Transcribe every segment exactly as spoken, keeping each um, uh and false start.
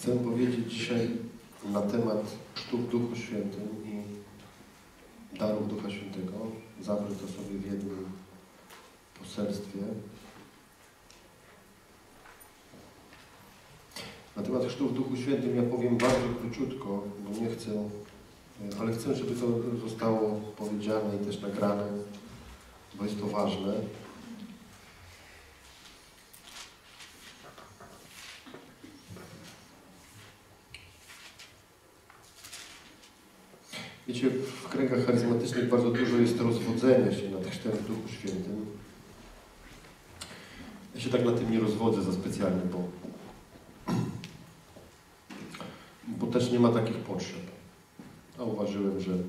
Chcę powiedzieć dzisiaj na temat chrztu w Duchu Świętym i darów Ducha Świętego. Zawrę to sobie w jednym poselstwie. Na temat chrztu w Duchu Świętym ja powiem bardzo króciutko, bo nie chcę, ale chcę, żeby to zostało powiedziane i też nagrane, bo jest to ważne. Wiecie, w kręgach charyzmatycznych bardzo dużo jest rozwodzenia się nad chrztem w Duchu Świętym. Ja się tak na tym nie rozwodzę za specjalnie, bo, bo też nie ma takich potrzeb. A uważyłem, że y,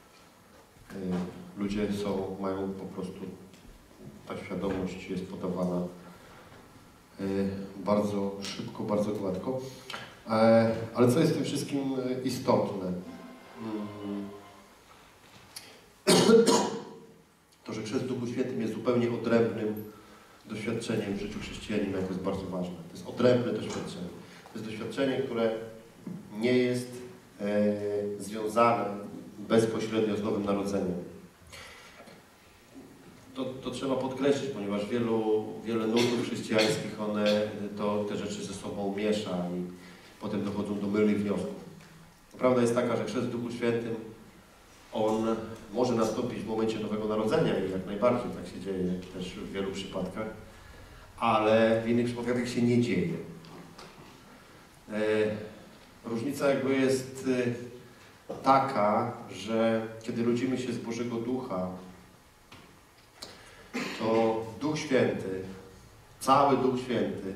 ludzie są, mają po prostu, ta świadomość jest podawana y, bardzo szybko, bardzo gładko. E, ale co jest w tym wszystkim istotne? To, że chrzest w Duchu Świętym jest zupełnie odrębnym doświadczeniem w życiu chrześcijanina, to jest bardzo ważne. To jest odrębne doświadczenie. To jest doświadczenie, które nie jest e, związane bezpośrednio z Nowym Narodzeniem. To, to trzeba podkreślić, ponieważ wielu, wiele nurtów chrześcijańskich, one to, te rzeczy ze sobą miesza i potem dochodzą do mylnych wniosków. Prawda jest taka, że chrzest w Duchu Świętym, on może nastąpić w momencie Nowego Narodzenia i jak najbardziej tak się dzieje też w wielu przypadkach, ale w innych przypadkach się nie dzieje. E, różnica jakby jest e, taka, że kiedy rodzimy się z Bożego Ducha, to Duch Święty, cały Duch Święty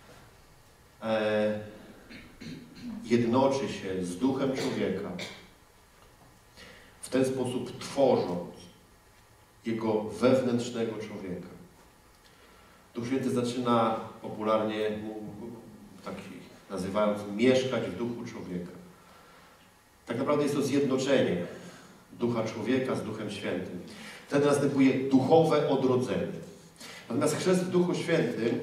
e, jednoczy się z duchem człowieka, w ten sposób tworząc jego wewnętrznego człowieka. Duch Święty zaczyna popularnie, tak nazywając, mieszkać w duchu człowieka. Tak naprawdę jest to zjednoczenie ducha człowieka z Duchem Świętym. Wtedy następuje duchowe odrodzenie. Natomiast chrzest w Duchu Świętym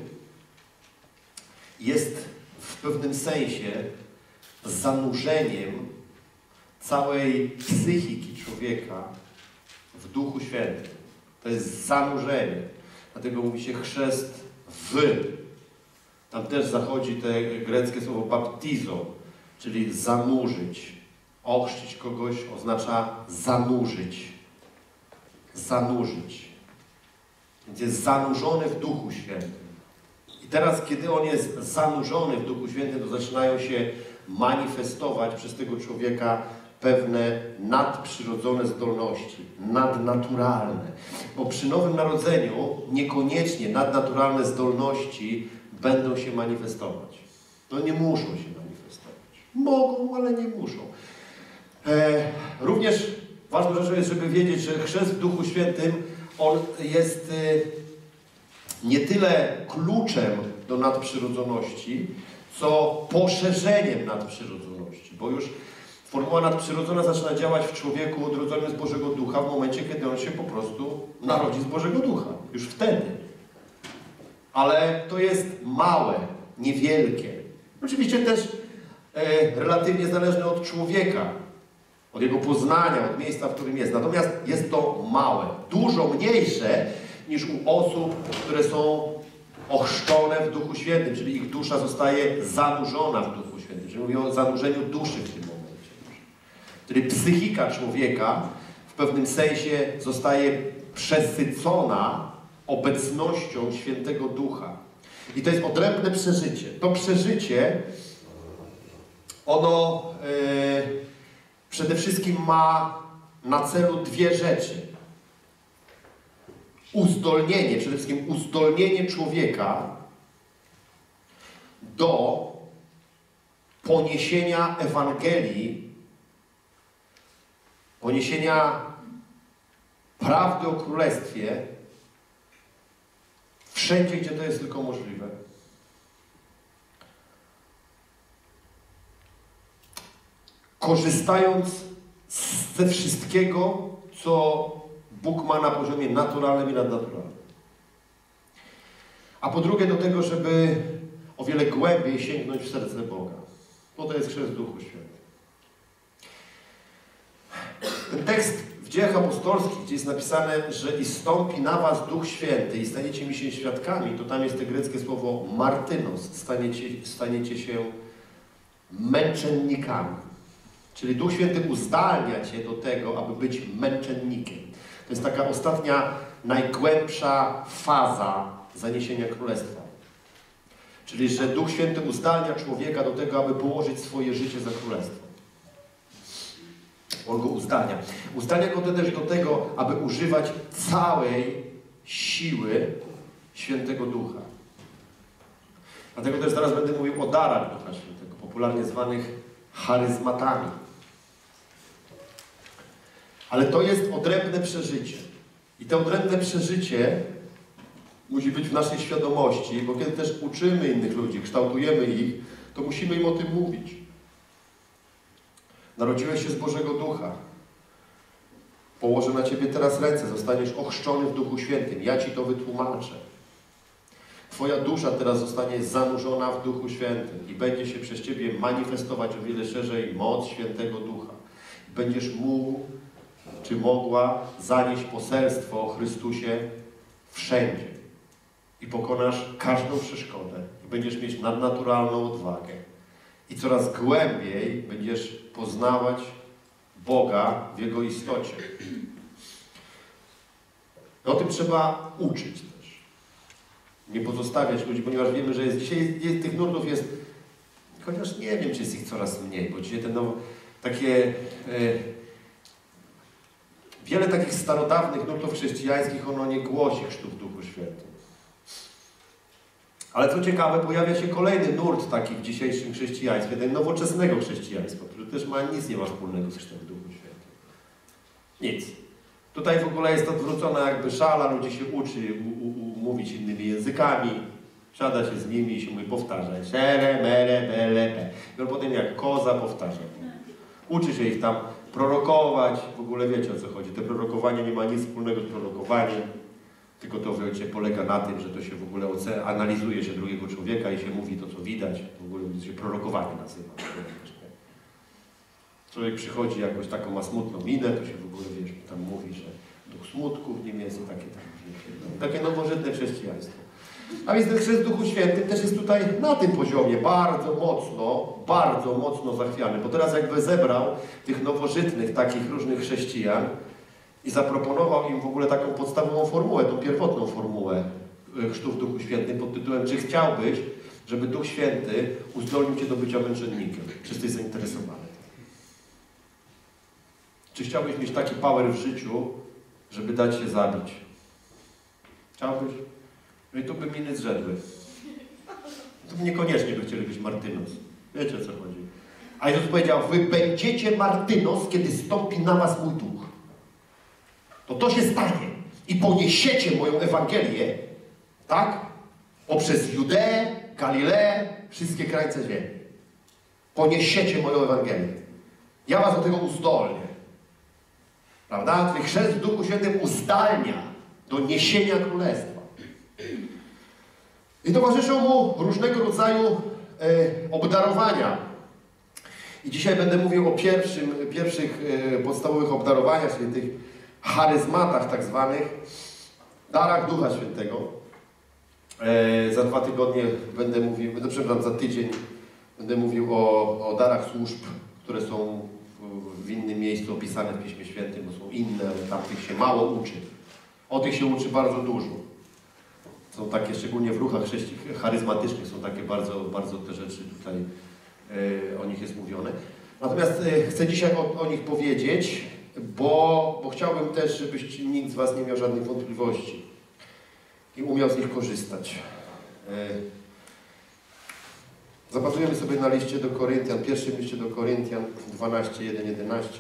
jest w pewnym sensie zanurzeniem całej psychiki człowieka w Duchu Świętym. To jest zanurzenie. Dlatego mówi się chrzest w. Tam też zachodzi te greckie słowo baptizo, czyli zanurzyć. Ochrzcić kogoś oznacza zanurzyć. Zanurzyć. Więc jest zanurzony w Duchu Świętym. I teraz, kiedy on jest zanurzony w Duchu Świętym, to zaczynają się manifestować przez tego człowieka pewne nadprzyrodzone zdolności, nadnaturalne. Bo przy Nowym Narodzeniu niekoniecznie nadnaturalne zdolności będą się manifestować. No nie muszą się manifestować. Mogą, ale nie muszą. E, również ważną rzeczą jest, żeby wiedzieć, że chrzest w Duchu Świętym, on jest e, nie tyle kluczem do nadprzyrodzoności, co poszerzeniem nadprzyrodzoności. Bo już formuła nadprzyrodzona zaczyna działać w człowieku odrodzonym z Bożego Ducha w momencie, kiedy on się po prostu narodzi z Bożego Ducha. Już wtedy. Ale to jest małe, niewielkie. Oczywiście też e, relatywnie zależne od człowieka, od jego poznania, od miejsca, w którym jest. Natomiast jest to małe, dużo mniejsze niż u osób, które są ochrzczone w Duchu Świętym, czyli ich dusza zostaje zanurzona w Duchu Świętym. Czyli mówię o zanurzeniu duszy w tym momencie. Czyli psychika człowieka w pewnym sensie zostaje przesycona obecnością Świętego Ducha. I to jest odrębne przeżycie. To przeżycie, ono yy, przede wszystkim ma na celu dwie rzeczy. Uzdolnienie, przede wszystkim uzdolnienie człowieka do poniesienia Ewangelii, poniesienia prawdy o Królestwie wszędzie, gdzie to jest tylko możliwe. Korzystając ze wszystkiego, co Bóg ma na poziomie naturalnym i nadnaturalnym. A po drugie do tego, żeby o wiele głębiej sięgnąć w serce Boga. bo to jest chrzest w Duchu Świętym. Ten tekst w Dziejach Apostolskich, gdzie jest napisane, że i stąpi na was Duch Święty i staniecie mi się świadkami, to tam jest to greckie słowo martynos, staniecie, staniecie się męczennikami. Czyli Duch Święty uzdalnia cię do tego, aby być męczennikiem. To jest taka ostatnia, najgłębsza faza zaniesienia Królestwa. Czyli, że Duch Święty uzdalnia człowieka do tego, aby położyć swoje życie za Królestwo. On go uzdalnia. Uzdalnia go też do tego, aby używać całej siły Świętego Ducha. Dlatego też zaraz będę mówił o darach Ducha Świętego, popularnie zwanych charyzmatami. Ale to jest odrębne przeżycie. I to odrębne przeżycie musi być w naszej świadomości, bo kiedy też uczymy innych ludzi, kształtujemy ich, to musimy im o tym mówić. Narodziłeś się z Bożego Ducha. Położę na ciebie teraz ręce, zostaniesz ochrzczony w Duchu Świętym. Ja ci to wytłumaczę. Twoja dusza teraz zostanie zanurzona w Duchu Świętym i będzie się przez ciebie manifestować o wiele szerzej moc Świętego Ducha. Będziesz mógł, czy mogła zanieść poselstwo o Chrystusie wszędzie. I pokonasz każdą przeszkodę. I będziesz mieć nadnaturalną odwagę. I coraz głębiej będziesz poznawać Boga w Jego istocie. I o tym trzeba uczyć też. Nie pozostawiać ludzi, ponieważ wiemy, że jest dzisiaj jest, tych nurtów jest, chociaż nie wiem, czy jest ich coraz mniej, bo dzisiaj te no, takie e, wiele takich starodawnych nurtów chrześcijańskich, ono nie głosi chrztu w Duchu Świętym. Ale co ciekawe, pojawia się kolejny nurt taki w dzisiejszym chrześcijaństwie, ten nowoczesnego chrześcijaństwa, który też ma nic nie ma wspólnego z chrztem w Duchu Świętym. Nic. Tutaj w ogóle jest odwrócona jakby szala, ludzi się uczy u, u, mówić innymi językami, siada się z nimi i się mówi powtarzaj. Szere, mere, bele, be. I on potem jak koza powtarza. Uczy się ich tam prorokować, w ogóle wiecie o co chodzi. To prorokowanie nie ma nic wspólnego z prorokowaniem. Tylko to wiecie, polega na tym, że to się w ogóle analizuje się drugiego człowieka i się mówi to, co widać. W ogóle się prorokowanie nazywa. Człowiek przychodzi jakoś taką, ma smutną minę, to się w ogóle, wiesz, tam mówi, że duch smutku w nim jest i takie tam, takie nowożytne chrześcijaństwo. A więc ten chrzest w Duchu Świętym też jest tutaj na tym poziomie bardzo mocno, bardzo mocno zachwiany, bo teraz jakby zebrał tych nowożytnych, takich różnych chrześcijan i zaproponował im w ogóle taką podstawową formułę, tą pierwotną formułę chrztu w Duchu Świętym pod tytułem: czy chciałbyś, żeby Duch Święty uzdolnił cię do bycia męczennikiem? Czy jesteś zainteresowany? Czy chciałbyś mieć taki power w życiu, żeby dać się zabić? Chciałbyś? No i tu by miny zrzedły. To niekoniecznie by chcieli być martynos. Wiecie, o co chodzi. A Jezus powiedział: wy będziecie martynos, kiedy stąpi na was mój duch. To to się stanie. I poniesiecie moją Ewangelię, tak? Poprzez Judeę, Galileę, wszystkie krańce ziemi. Poniesiecie moją Ewangelię. Ja was do tego uzdolnię. Prawda? Czyli chrzest w Duchu Świętym uzdalnia do niesienia Królestwa. I towarzyszą mu różnego rodzaju e, obdarowania. I dzisiaj będę mówił o pierwszym, pierwszych e, podstawowych obdarowaniach, czyli tych charyzmatach tak zwanych, darach Ducha Świętego. E, za dwa tygodnie będę mówił, będę, przepraszam, za tydzień będę mówił o, o darach służb, które są w, w innym miejscu opisane w Piśmie Świętym, bo są inne, ale tamtych się mało uczy. O tych się uczy bardzo dużo. Są takie, szczególnie w ruchach charyzmatycznych, są takie bardzo, bardzo te rzeczy tutaj e, o nich jest mówione. Natomiast e, chcę dzisiaj o, o nich powiedzieć, bo, bo chciałbym też, żebyś nikt z was nie miał żadnych wątpliwości i umiał z nich korzystać. E, zapatrujemy sobie na liście do Koryntian, pierwszym liście do Koryntian dwanaście, jeden, jedenaście.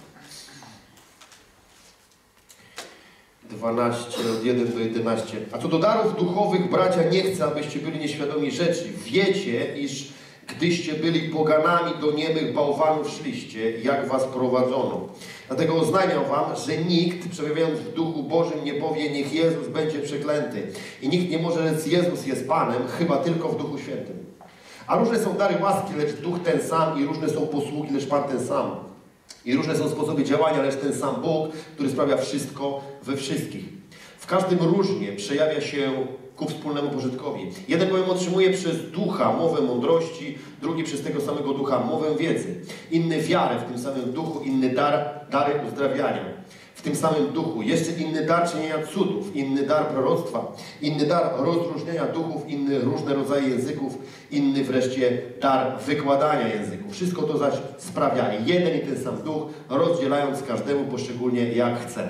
dwanaście, od jeden do jedenastu. A co do darów duchowych, bracia, nie chcę, abyście byli nieświadomi rzeczy. Wiecie, iż gdyście byli poganami, do niemych bałwanów szliście, jak was prowadzono. Dlatego oznajmiam wam, że nikt, przebywał w Duchu Bożym, nie powie: niech Jezus będzie przeklęty. I nikt nie może rzec: Jezus jest Panem, chyba tylko w Duchu Świętym. A różne są dary łaski, lecz Duch ten sam, i różne są posługi, lecz Pan ten sam. I różne są sposoby działania, lecz ten sam Bóg, który sprawia wszystko we wszystkich. W każdym różnie przejawia się ku wspólnemu pożytkowi. Jeden bowiem otrzymuje przez Ducha mowę mądrości, drugi przez tego samego Ducha mowę wiedzy. Inny wiarę w tym samym Duchu, inny dar, dary uzdrawiania w tym samym Duchu. Jeszcze inny dar czynienia cudów, inny dar proroctwa, inny dar rozróżniania duchów, inny różne rodzaje języków, inny wreszcie dar wykładania języków. Wszystko to zaś sprawia jeden i ten sam Duch, rozdzielając każdemu poszczególnie jak chce.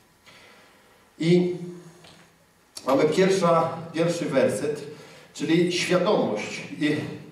I mamy pierwsza, pierwszy werset, czyli świadomość. I,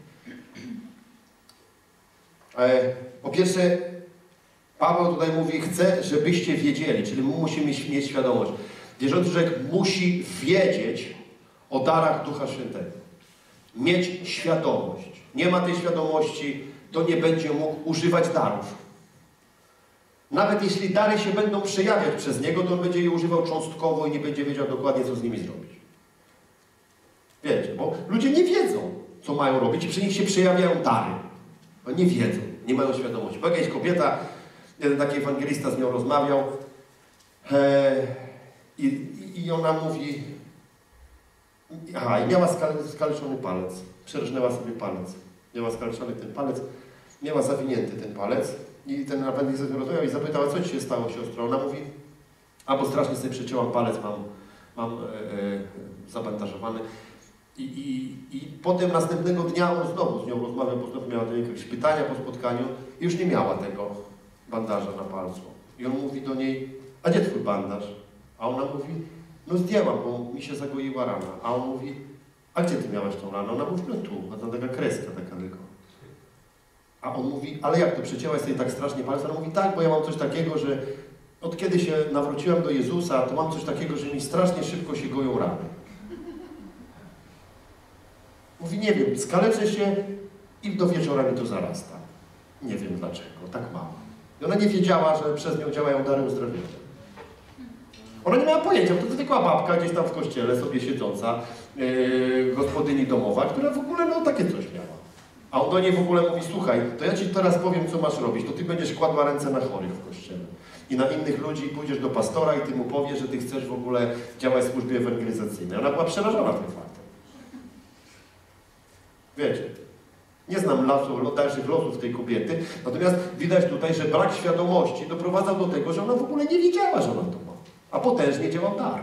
e, po pierwsze, Paweł tutaj mówi, chce, żebyście wiedzieli, czyli musimy mieć, mieć świadomość. Wierzący człowiek musi wiedzieć o darach Ducha Świętego. Mieć świadomość. Nie ma tej świadomości, to nie będzie mógł używać darów. Nawet jeśli dary się będą przejawiać przez niego, to on będzie je używał cząstkowo i nie będzie wiedział dokładnie, co z nimi zrobić. Wiecie, bo ludzie nie wiedzą, co mają robić i przy nich się przejawiają dary. Oni nie wiedzą, nie mają świadomości. Bo jakaś kobieta, jeden taki ewangelista z nią rozmawiał e, i, i ona mówi, aha, i miała skal, skaleczony palec. Przerżnęła sobie palec. Miała skaleczony ten palec, miała zawinięty ten palec. I ten ewangelista rozmawiał i zapytała, co ci się stało, siostro? Ona mówi, a bo strasznie sobie przecięłam palec, mam, mam e, e, zabandażowany. I, i, I potem następnego dnia on znowu z nią rozmawiał, bo znowu miała do niej jakieś pytania po spotkaniu i już nie miała tego bandaża na palcu. I on mówi do niej, a gdzie twój bandaż? A ona mówi, no zdjęłam, bo mi się zagoiła rana. A on mówi, a gdzie ty miałaś tą ranę? Ona mówi, no tu, a tam taka kreska taka tylko. A on mówi, ale jak to, przecięłaś sobie tak strasznie palec? Ona mówi, tak, bo ja mam coś takiego, że od kiedy się nawróciłam do Jezusa, to mam coś takiego, że mi strasznie szybko się goją rany. Mówi, nie wiem, skaleczę się i do wieczora mi to zarasta. Nie wiem dlaczego, tak mam. I ona nie wiedziała, że przez nią działają dary uzdrawienia. Ona nie miała pojęcia, bo to zwykła babka gdzieś tam w kościele sobie siedząca, yy, gospodyni domowa, która w ogóle no takie coś miała. A on do niej w ogóle mówi, słuchaj, to ja ci teraz powiem, co masz robić, to ty będziesz kładła ręce na chorych w kościele. I na innych ludzi pójdziesz do pastora i ty mu powiesz, że ty chcesz w ogóle działać w służbie ewangelizacyjnej. Ona była przerażona tym faktem. Wiecie, nie znam lasu, dalszych losów tej kobiety, natomiast widać tutaj, że brak świadomości doprowadzał do tego, że ona w ogóle nie wiedziała, że ona to ma. A potężnie działał dar.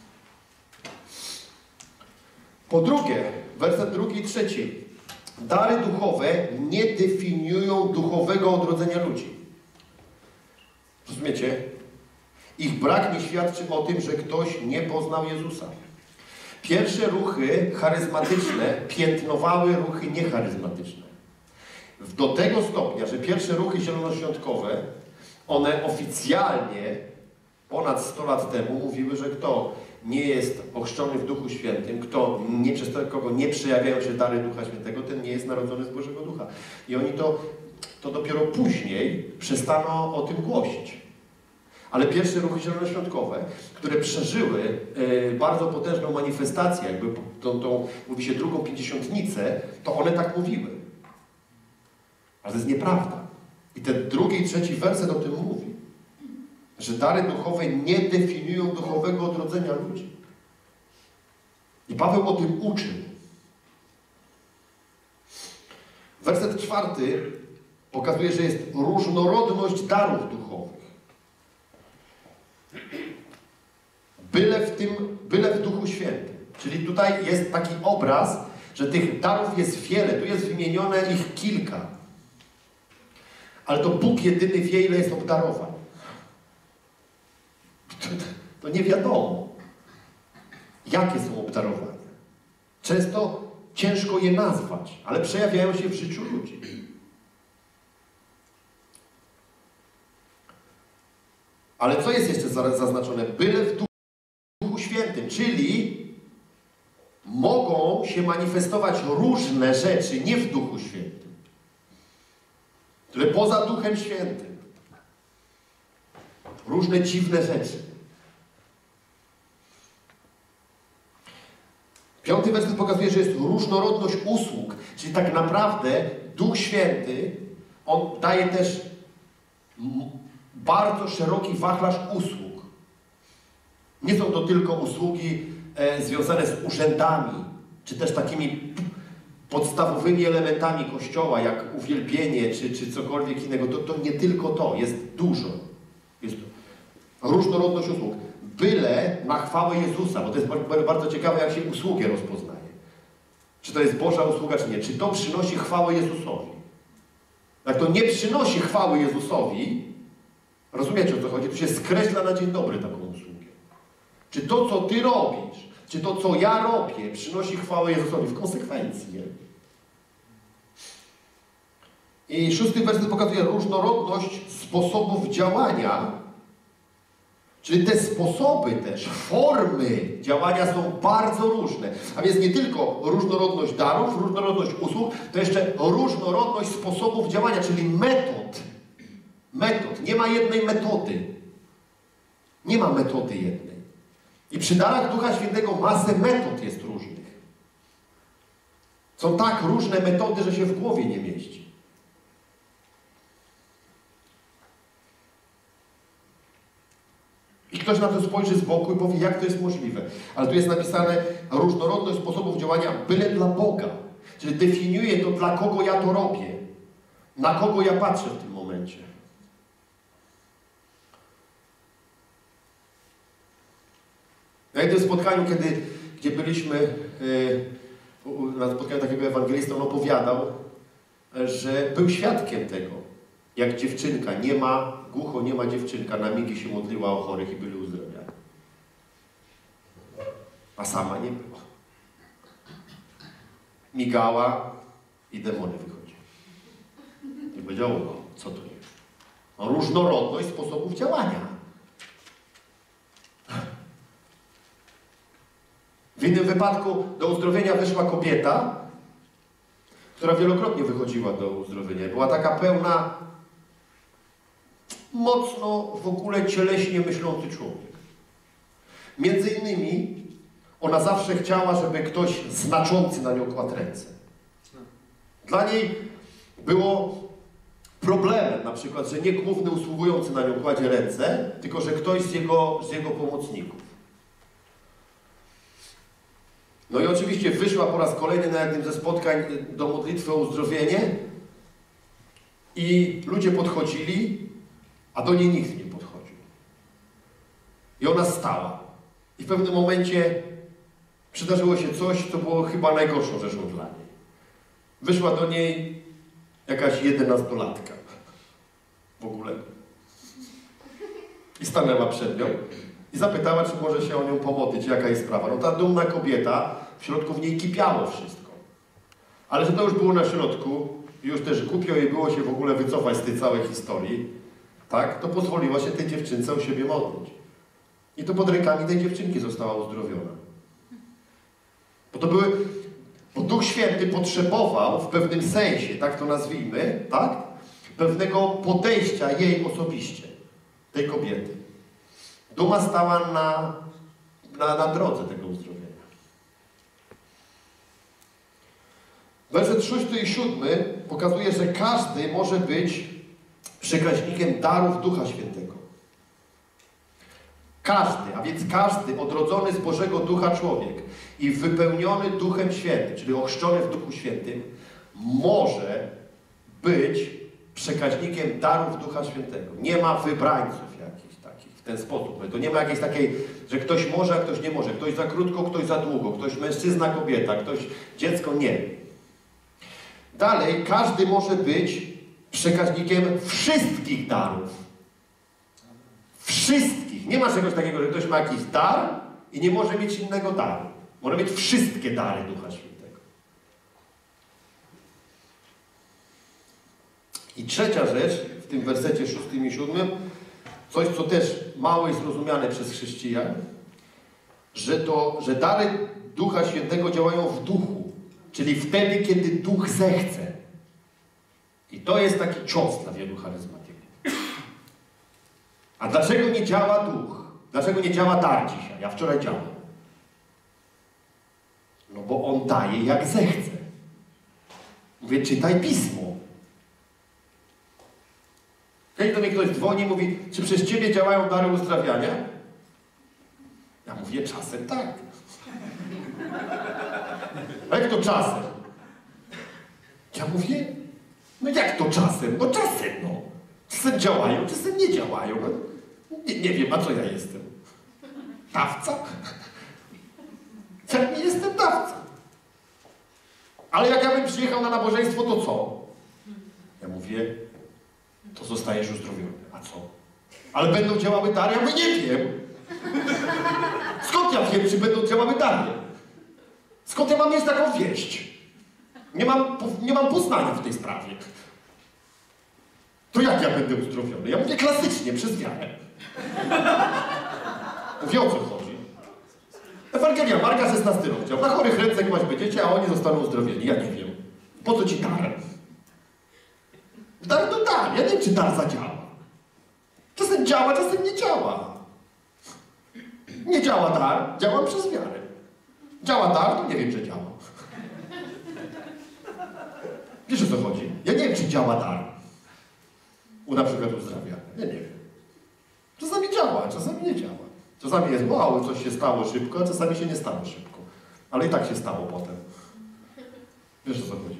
Po drugie, werset drugi i trzeci. Dary duchowe nie definiują duchowego odrodzenia ludzi. Rozumiecie? Ich brak nie świadczy o tym, że ktoś nie poznał Jezusa. Pierwsze ruchy charyzmatyczne piętnowały ruchy niecharyzmatyczne. Do tego stopnia, że pierwsze ruchy zielonoświątkowe, one oficjalnie ponad sto lat temu mówiły, że kto nie jest ochrzczony w Duchu Świętym, kto nie, przez kogo nie przejawiają się dary Ducha Świętego, ten nie jest narodzony z Bożego Ducha. I oni to, to dopiero później przestano o tym głosić. Ale pierwsze ruchy zielonoświątkowe, które przeżyły y, bardzo potężną manifestację, jakby tą, tą, mówi się, drugą pięćdziesiątnicę, to one tak mówiły. Ale to jest nieprawda. I ten drugi i trzeci werset o tym mówi. Że dary duchowe nie definiują duchowego odrodzenia ludzi. I Paweł o tym uczy. Werset czwarty pokazuje, że jest różnorodność darów duchowych. Byle w tym, byle w Duchu Świętym. Czyli tutaj jest taki obraz, że tych darów jest wiele. Tu jest wymienione ich kilka. Ale to Bóg jedyny wie, ile jest obdarowań. To, to nie wiadomo, jakie są obdarowania. Często ciężko je nazwać, ale przejawiają się w życiu ludzi. Ale co jest jeszcze zaznaczone? Byle w Duchu Świętym, czyli mogą się manifestować różne rzeczy nie w Duchu Świętym, które poza Duchem Świętym. Różne dziwne rzeczy. Piąty werset pokazuje, że jest różnorodność usług, czyli tak naprawdę Duch Święty, On daje też bardzo szeroki wachlarz usług. Nie są to tylko usługi e, związane z urzędami, czy też takimi podstawowymi elementami Kościoła, jak uwielbienie, czy, czy cokolwiek innego. To, to nie tylko to, jest dużo. Jest różnorodność usług. Byle na chwałę Jezusa, bo to jest bardzo ciekawe, jak się usługę rozpoznaje. Czy to jest Boża usługa, czy nie. Czy to przynosi chwałę Jezusowi. Jak to nie przynosi chwały Jezusowi, rozumiecie, o co chodzi? To się skreśla na dzień dobry taką usługę. Czy to, co ty robisz, czy to, co ja robię, przynosi chwałę Jezusowi w konsekwencji. Nie? I szósty werset pokazuje różnorodność sposobów działania, czyli te sposoby też, formy działania są bardzo różne. A więc nie tylko różnorodność darów, różnorodność usług, to jeszcze różnorodność sposobów działania, czyli metod. Metod. Nie ma jednej metody. Nie ma metody jednej. I przy darach Ducha Świętego masę metod jest różnych. Są tak różne metody, że się w głowie nie mieści. I ktoś na to spojrzy z boku i powie, jak to jest możliwe. Ale tu jest napisane różnorodność sposobów działania byle dla Boga. Czyli definiuje to, dla kogo ja to robię. Na kogo ja patrzę w tym momencie. Na jednym spotkaniu, kiedy, gdzie byliśmy, yy, na spotkaniu takiego ewangelista, on opowiadał, że był świadkiem tego, jak dziewczynka, nie ma, głucho nie ma dziewczynka, na migi się modliła o chorych i byli uzdrowieni. A sama nie była. Migała i demony wychodziły. I powiedział, no, co to jest? No, różnorodność sposobów działania. W innym wypadku do uzdrowienia wyszła kobieta, która wielokrotnie wychodziła do uzdrowienia. Była taka pełna, mocno w ogóle cieleśnie myślący człowiek. Między innymi ona zawsze chciała, żeby ktoś znaczący na nią kładł ręce. Dla niej było problemem na przykład, że nie główny usługujący na nią kładzie ręce, tylko że ktoś z jego, z jego pomocników. No i oczywiście wyszła po raz kolejny na jednym ze spotkań do modlitwy o uzdrowienie i ludzie podchodzili, a do niej nikt nie podchodził. I ona stała. I w pewnym momencie przydarzyło się coś, co było chyba najgorszą rzeczą dla niej. Wyszła do niej jakaś jedenastolatka. W ogóle. I stanęła przed nią i zapytała, czy może się o nią pomodlić, jaka jest sprawa. No ta dumna kobieta, w środku w niej kipiało wszystko. Ale że to już było na środku, już też głupio jej było się w ogóle wycofać z tej całej historii, tak, to pozwoliła się tej dziewczynce o siebie modlić. I to pod rękami tej dziewczynki została uzdrowiona. Bo to były, bo Duch Święty potrzebował w pewnym sensie, tak to nazwijmy, tak, pewnego podejścia jej osobiście, tej kobiety. Duma stała na, na, na drodze tego uzdrowienia. Werset szósty i siódmy pokazuje, że każdy może być przekaźnikiem darów Ducha Świętego. Każdy, a więc każdy odrodzony z Bożego Ducha człowiek i wypełniony Duchem Świętym, czyli ochrzczony w Duchu Świętym, może być przekaźnikiem darów Ducha Świętego. Nie ma wybrańców jakichś takich w ten sposób. To nie ma jakiejś takiej, że ktoś może, a ktoś nie może. Ktoś za krótko, ktoś za długo. Ktoś mężczyzna, kobieta, ktoś dziecko, nie. Dalej, każdy może być przekaźnikiem wszystkich darów. Wszystkich. Nie ma czegoś takiego, że ktoś ma jakiś dar i nie może mieć innego daru. Może mieć wszystkie dary Ducha Świętego. I trzecia rzecz w tym wersecie szóstym i siódmym, coś, co też mało jest rozumiane przez chrześcijan, że to, że dary Ducha Świętego działają w duchu, czyli wtedy, kiedy Duch zechce. I to jest taki cios dla wielu charyzmatyków. A dlaczego nie działa Duch? Dlaczego nie działa dar dzisiaj? Ja wczoraj działam. No bo On daje jak zechce. Mówię, czytaj Pismo. Kiedy do mnie ktoś dzwoni i mówi, czy przez Ciebie działają dary uzdrawiania? Ja mówię, czasem tak. A jak to czasem? Ja mówię, no jak to czasem? No czasem, no. Czasem działają, czasem nie działają. No, nie, nie wiem, a co ja jestem? Dawca? Ja nie jestem dawcą. Ale jak ja bym przyjechał na nabożeństwo, to co? Ja mówię, to zostajesz uzdrowiony. A co? Ale będą działały dary? Ja mówię, nie wiem. Skąd ja wiem, czy będą działały dary? Skąd ja mam mieć taką wieść? Nie mam, nie mam poznania w tej sprawie. To jak ja będę uzdrowiony? Ja mówię klasycznie, przez wiarę. Mówię, o co chodzi? Ewangelia Marka, szesnasty rozdział. Na chorych ręce kłaść będziecie, a oni zostaną uzdrowieni. Ja nie wiem. Po co ci dar? Dar to dar. Ja nie wiem, czy dar zadziała. Czasem działa, czasem nie działa. Nie działa dar, działam przez wiarę. Działa dar, to nie wiem, że działa. Wiesz, o co chodzi? Ja nie wiem, czy działa dar. U na przykład uzdrawiania. Ja nie wiem. Czasami działa, czasami nie działa. Czasami jest mało, coś się stało szybko, a czasami się nie stało szybko. Ale i tak się stało potem. Wiesz, o co chodzi?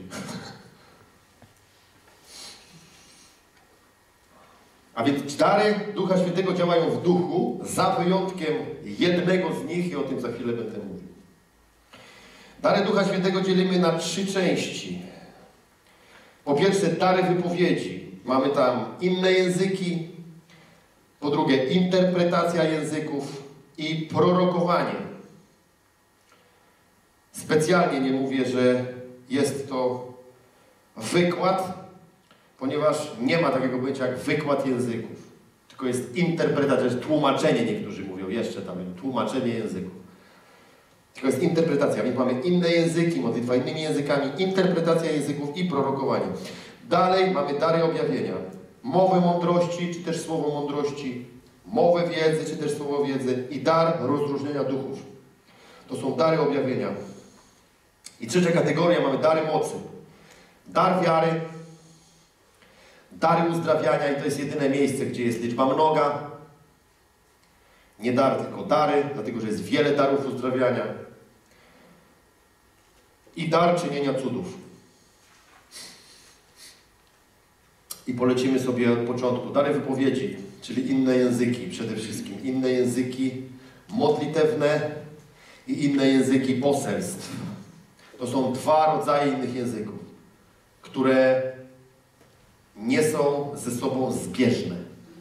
A więc dary Ducha Świętego działają w duchu, za wyjątkiem jednego z nich i o tym za chwilę będę mówił. Dary Ducha Świętego dzielimy na trzy części. Po pierwsze, dary wypowiedzi. Mamy tam inne języki. Po drugie, interpretacja języków i prorokowanie. Specjalnie nie mówię, że jest to wykład, ponieważ nie ma takiego pojęcia jak wykład języków. Tylko jest interpretacja, jest tłumaczenie, niektórzy mówią jeszcze tam, tłumaczenie języków. Tylko jest interpretacja, więc mamy inne języki, modlitwa innymi językami, interpretacja języków i prorokowanie. Dalej mamy dary objawienia. Mowę mądrości, czy też słowo mądrości, mowę wiedzy, czy też słowo wiedzy i dar rozróżnienia duchów. To są dary objawienia. I trzecia kategoria, mamy dary mocy. Dar wiary, dary uzdrawiania i to jest jedyne miejsce, gdzie jest liczba mnoga. Nie dar, tylko dary, dlatego że jest wiele darów uzdrawiania. I dar czynienia cudów. I polecimy sobie od początku. Dary wypowiedzi, czyli inne języki przede wszystkim. Inne języki modlitewne i inne języki poselstw. To są dwa rodzaje innych języków, które nie są ze sobą zbieżne.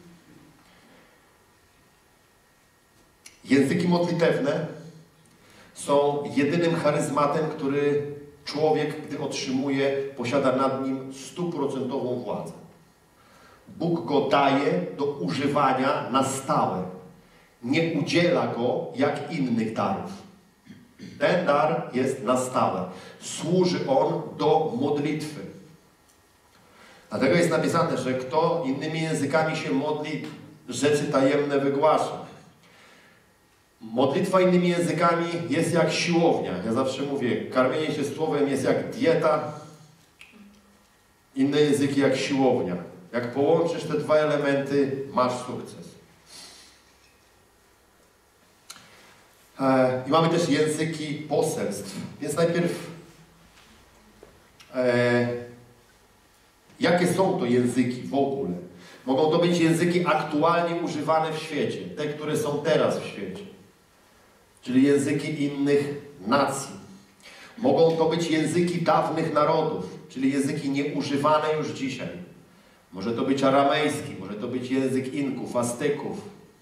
Języki modlitewne są jedynym charyzmatem, który człowiek, gdy otrzymuje, posiada nad nim stuprocentową władzę. Bóg go daje do używania na stałe. Nie udziela go jak innych darów. Ten dar jest na stałe. Służy on do modlitwy. Dlatego jest napisane, że kto innymi językami się modli, rzeczy tajemne wygłasza. Modlitwa innymi językami jest jak siłownia. Ja zawsze mówię, karmienie się słowem jest jak dieta, inne języki jak siłownia. Jak połączysz te dwa elementy, masz sukces. E, I mamy też języki poselstw. Więc najpierw, e, jakie są to języki w ogóle? Mogą to być języki aktualnie używane w świecie, te, które są teraz w świecie. Czyli języki innych nacji. Mogą to być języki dawnych narodów, czyli języki nieużywane już dzisiaj. Może to być aramejski, może to być język Inków, Azteków.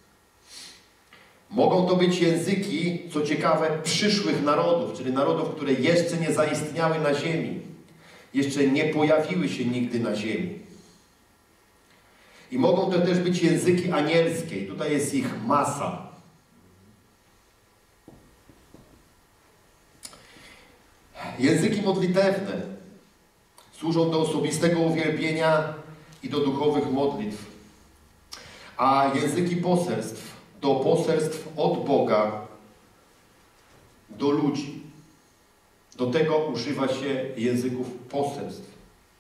Mogą to być języki, co ciekawe, przyszłych narodów, czyli narodów, które jeszcze nie zaistniały na ziemi. Jeszcze nie pojawiły się nigdy na ziemi. I mogą to też być języki anielskie. I tutaj jest ich masa. Języki modlitewne służą do osobistego uwielbienia i do duchowych modlitw. A języki poselstw do poselstw od Boga do ludzi. Do tego używa się języków poselstw.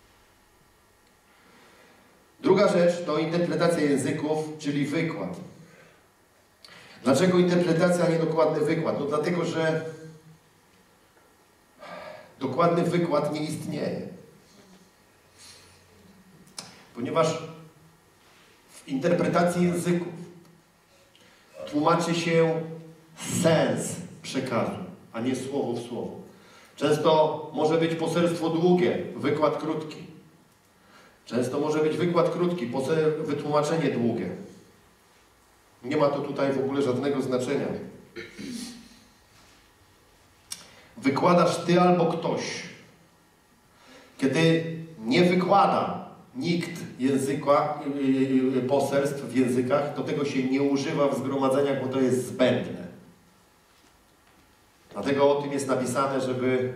Druga rzecz to interpretacja języków, czyli wykład. Dlaczego interpretacja, a nie dokładny wykład? No dlatego, że dokładny wykład nie istnieje. Ponieważ w interpretacji języków tłumaczy się sens przekazu, a nie słowo w słowo. Często może być poselstwo długie, wykład krótki. Często może być wykład krótki, wytłumaczenie długie. Nie ma to tutaj w ogóle żadnego znaczenia. Wykładasz ty albo ktoś. Kiedy nie wykłada nikt języka, poselstw w językach, to tego się nie używa w zgromadzeniach, bo to jest zbędne. Dlatego o tym jest napisane, żeby,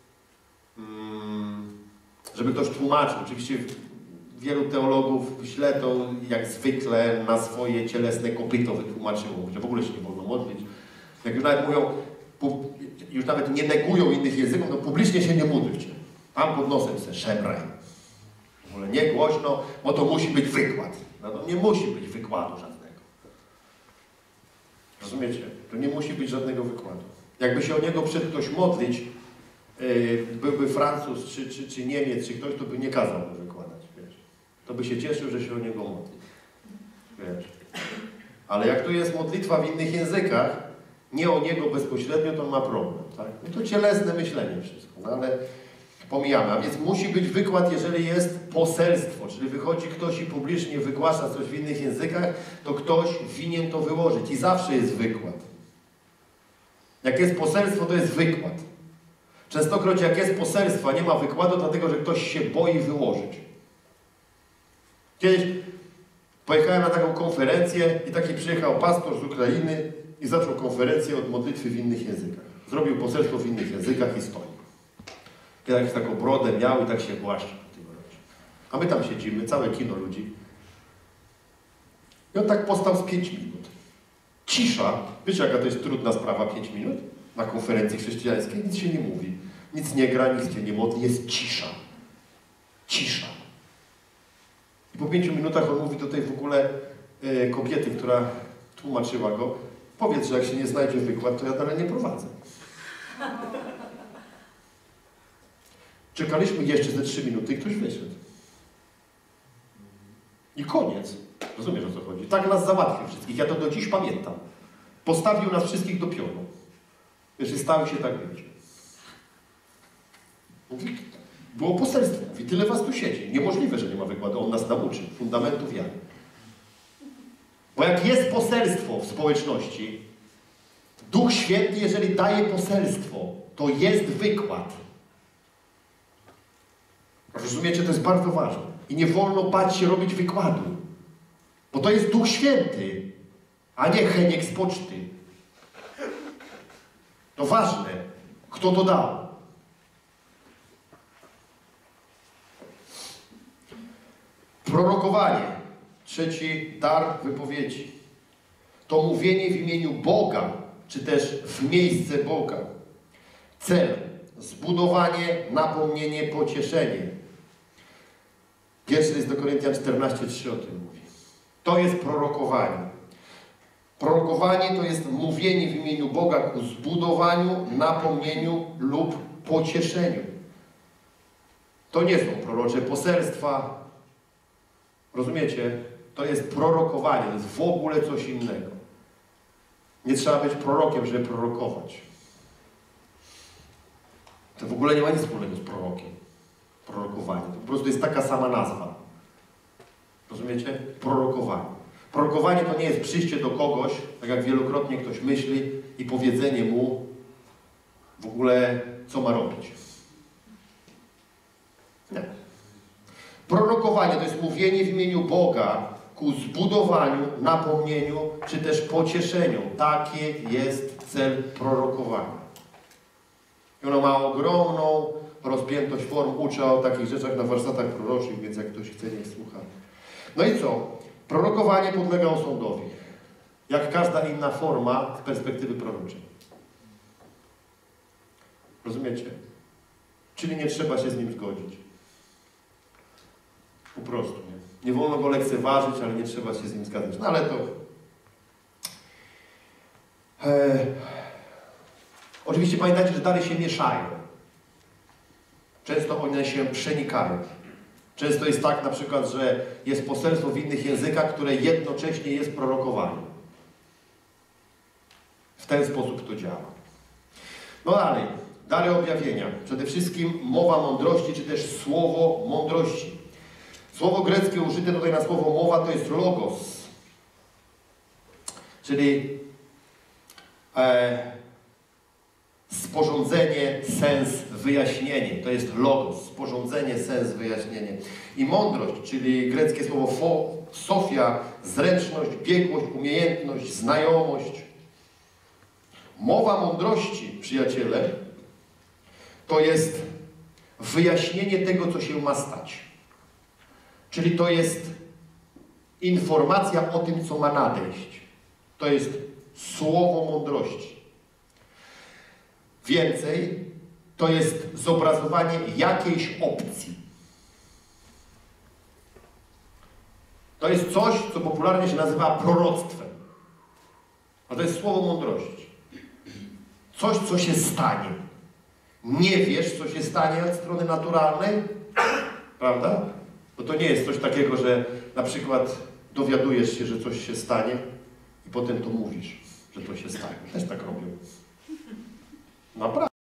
żeby ktoś tłumaczył. Oczywiście wielu teologów źle to jak zwykle na swoje cielesne kopyto wytłumaczyło, że w ogóle się nie wolno modlić. Jak już nawet mówią, już nawet nie negują innych języków, no publicznie się nie módlcie. Tam pod nosem se szemraj. W ogóle nie głośno, bo to musi być wykład. No to nie musi być wykładu żadnego. Rozumiecie? To nie musi być żadnego wykładu. Jakby się o niego przyszedł ktoś modlić, yy, byłby Francuz, czy, czy, czy Niemiec, czy ktoś, to by nie kazał mu wykładać. Wiesz? To by się cieszył, że się o niego modli. Wiesz? Ale jak tu jest modlitwa w innych językach, nie o niego bezpośrednio, to on ma problem. Tak? No to cielesne myślenie wszystko, no ale pomijamy. A więc musi być wykład, jeżeli jest poselstwo, czyli wychodzi ktoś i publicznie wygłasza coś w innych językach, to ktoś winien to wyłożyć. I zawsze jest wykład. Jak jest poselstwo, to jest wykład. Częstokroć jak jest poselstwo, a nie ma wykładu, dlatego że ktoś się boi wyłożyć. Kiedyś pojechałem na taką konferencję i taki przyjechał pastor z Ukrainy i zaczął konferencję od modlitwy w innych językach. Zrobił poselstwo w innych językach i stoi. Kiedyś taką brodę miał i tak się głaszczył. A my tam siedzimy, całe kino ludzi. I on tak postał z pięć minut. Cisza. Wiecie, jaka to jest trudna sprawa, pięć minut? Na konferencji chrześcijańskiej nic się nie mówi. Nic nie gra, nic się nie modli, jest cisza. Cisza. I po pięciu minutach on mówi do tej w ogóle e, kobiety, która tłumaczyła go, powiedz, że jak się nie znajdzie wykład, to ja dalej nie prowadzę. Czekaliśmy jeszcze ze trzy minuty i ktoś wyszedł. I koniec. Rozumiesz, o co chodzi? Tak nas załatwił wszystkich. Ja to do dziś pamiętam. Postawił nas wszystkich do pionu. Wiesz, i stał się tak, wiecie. Mówi, było poselstwo. Mówi, tyle was tu siedzi. Niemożliwe, że nie ma wykładu. On nas nauczy fundamentu wiary. Bo jak jest poselstwo w społeczności, Duch Święty, jeżeli daje poselstwo, to jest wykład. Rozumiecie? To jest bardzo ważne. I nie wolno bać się robić wykładu. Bo to jest Duch Święty, a nie Heniek z poczty. To ważne, kto to dał. Prorokowanie. Trzeci dar wypowiedzi. To mówienie w imieniu Boga, czy też w miejsce Boga. Cel. Zbudowanie, napomnienie, pocieszenie. Pierwszy list do Koryntian czternaście trzy o tym mówi. To jest prorokowanie. Prorokowanie to jest mówienie w imieniu Boga ku zbudowaniu, napomnieniu lub pocieszeniu. To nie są prorocze poselstwa. Rozumiecie? To jest prorokowanie. To jest w ogóle coś innego. Nie trzeba być prorokiem, żeby prorokować. To w ogóle nie ma nic wspólnego z prorokiem. Prorokowanie. To po prostu jest taka sama nazwa. Rozumiecie? Prorokowanie. Prorokowanie to nie jest przyjście do kogoś, tak jak wielokrotnie ktoś myśli, i powiedzenie mu w ogóle, co ma robić. Nie. Prorokowanie to jest mówienie w imieniu Boga ku zbudowaniu, napomnieniu, czy też pocieszeniu. Taki jest cel prorokowania. I ono ma ogromną rozpiętość form. Uczę o takich rzeczach na warsztatach proroczych, więc jak ktoś chce, niech słucha. No i co? Prorokowanie podlega osądowi. Jak każda inna forma z perspektywy proroczej. Rozumiecie? Czyli nie trzeba się z nim zgodzić. Po prostu, nie? Nie wolno go lekceważyć, ale nie trzeba się z nim zgadzać. No ale to... E... Oczywiście pamiętajcie, że dary się mieszają. Często one się przenikają. Często jest tak na przykład, że jest poselstwo w innych językach, które jednocześnie jest prorokowaniem. W ten sposób to działa. No dalej. Dary objawienia. Przede wszystkim mowa mądrości, czy też słowo mądrości. Słowo greckie użyte tutaj na słowo mowa to jest logos. Czyli e, sporządzenie, sens, wyjaśnienie. To jest logos. Sporządzenie, sens, wyjaśnienie. I mądrość, czyli greckie słowo fo, sofia, zręczność, biegłość, umiejętność, znajomość. Mowa mądrości, przyjaciele, to jest wyjaśnienie tego, co się ma stać. Czyli to jest informacja o tym, co ma nadejść. To jest słowo mądrości. Więcej, to jest zobrazowanie jakiejś opcji. To jest coś, co popularnie się nazywa proroctwem. A to jest słowo mądrości. Coś, co się stanie. Nie wiesz, co się stanie od strony naturalnej, prawda? Bo to nie jest coś takiego, że na przykład dowiadujesz się, że coś się stanie i potem to mówisz, że to się stanie. Też tak robią. Naprawdę.